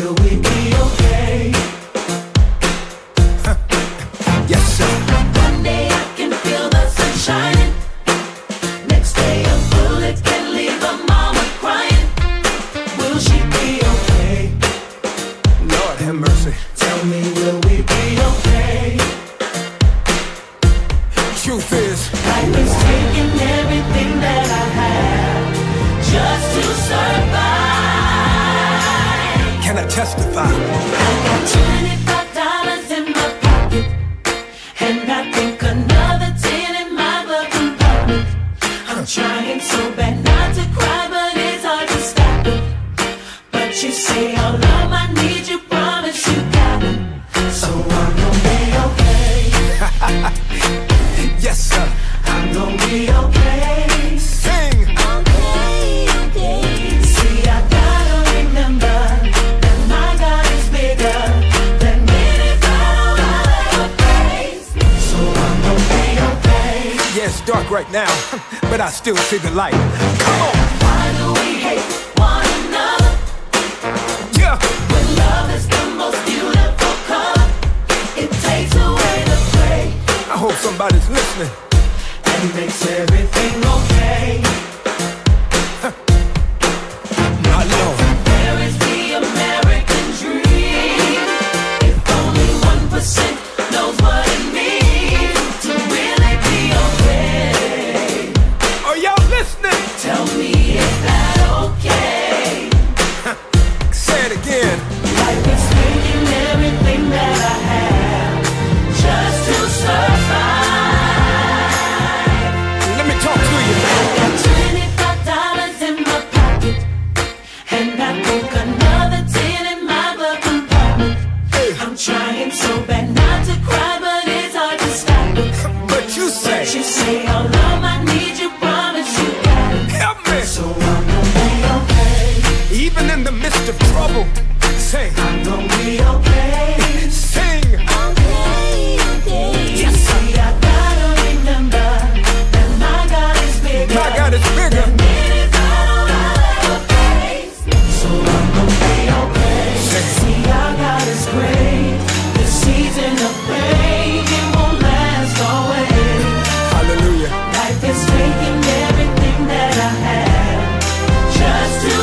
will we be okay? Yes, sir. One day I can feel the sun shining. Next day a bullet can leave a mama crying. Will she be okay? Lord have mercy. Tell me, will we be okay? Truth is, Life is taking everything that I have just to survive. can I testify? I got $25 in my pocket, and I think another 10 in my glove compartment. I'm trying so bad not to cry, but it's hard to stop it. But you say, oh love, I need you, promise you got it. So I'm gonna be okay. Yes, sir. I'm gonna be okay. Sing. See, I gotta remember that my God is bigger than any battle I ever faced. So I'm gonna be okay. Yeah, it's dark right now, but I still see the light. Come on. Why do we hate one another Yeah. when love is the most beautiful color? It takes away the gray I hope somebody's listening. and makes everything okay. My Lord. There is the American dream. If only 1% knows what it means to really be okay. Are y'all listening? Tell me, is that okay? Say it again. Life is taking everything that I have just to survive. Let me talk to you. I got $25 in my pocket, and I think another 10 in my glove compartment. Hey, I'm trying so bad not to cry, but it's hard to stop it. but you say, But you say, oh love, I need you, promise you got it. help me. So I'm gonna be okay. Even in the midst of trouble, say, I'm gonna be okay. sing. Yes, see, I gotta remember that my God is bigger. My God is bigger. than any battle I ever faced. So I'm gonna be okay. See, our God is great. The season of pain, it won't last always. Hallelujah. Life is taking everything that I have just to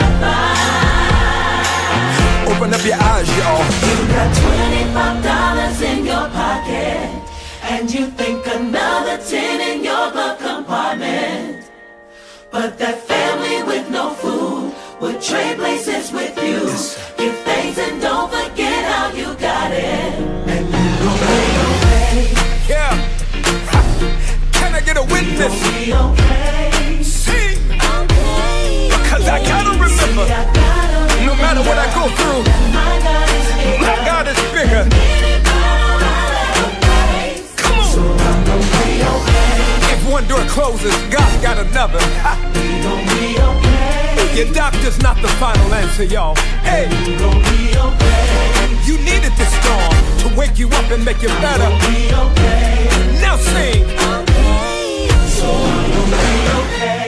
survive. Open up your eyes, y'all. You got $25 in your pocket, and you think another 10 in your glove compartment. But that family with no food would trade places with you. Yes, sir. Give thanks and don't forget how you got it. And you gon' be okay. Yeah. Can I get a witness? Be okay. Sing. Because I gotta remember, See, I gotta no matter what I go through, my God is bigger. my God is bigger. Any battle I ever faced. Come on. So I'm gonna be okay. If one door closes, God's got another. Ha. We gon' be okay. Your doctor's not the final answer, y'all. Hey, We gon' be okay. you needed this storm to wake you up and make you better. Be okay. Now sing. So I'm gonna be okay.